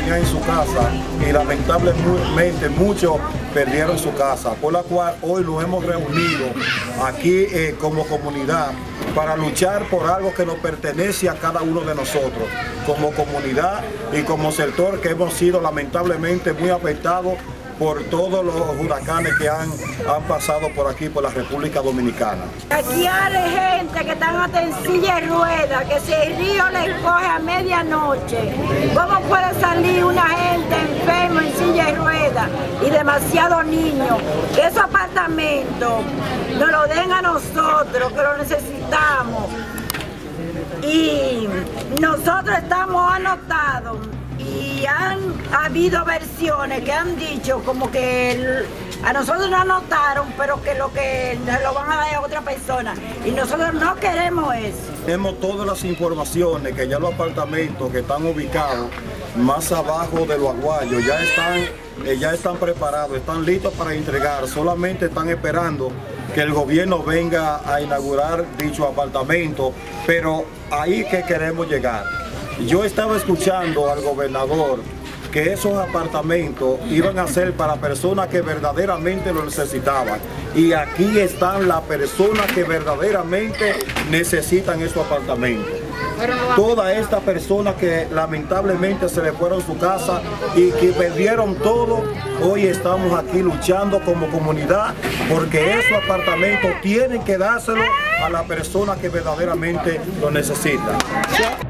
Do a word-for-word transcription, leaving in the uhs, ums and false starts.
tenían en su casa y lamentablemente muchos perdieron su casa, por la cual hoy nos hemos reunido aquí eh, como comunidad para luchar por algo que nos pertenece a cada uno de nosotros, como comunidad y como sector que hemos sido lamentablemente muy afectados por todos los huracanes que han, han pasado por aquí, por la República Dominicana. Aquí hay gente que están hasta en silla de ruedas, que si el río les coge a medianoche, ¿cómo puede salir una gente enferma en silla de ruedas y demasiados niños? Que esos apartamentos nos lo den a nosotros, que lo necesitamos. Y nosotros estamos anotados. Y han habido versiones que han dicho como que el, a nosotros nos anotaron, pero que lo que nos lo van a dar a otra persona. Y nosotros no queremos eso. Tenemos todas las informaciones que ya los apartamentos que están ubicados más abajo de los aguayos ya están, eh, ya están preparados, están listos para entregar. Solamente están esperando que el gobierno venga a inaugurar dicho apartamento, pero ahí que queremos llegar. Yo estaba escuchando al gobernador que esos apartamentos iban a ser para personas que verdaderamente lo necesitaban. Y aquí están las personas que verdaderamente necesitan esos apartamentos. Todas estas personas que lamentablemente se les fueron su casa y que perdieron todo, hoy estamos aquí luchando como comunidad porque esos apartamentos tienen que dárselo a las personas que verdaderamente lo necesitan.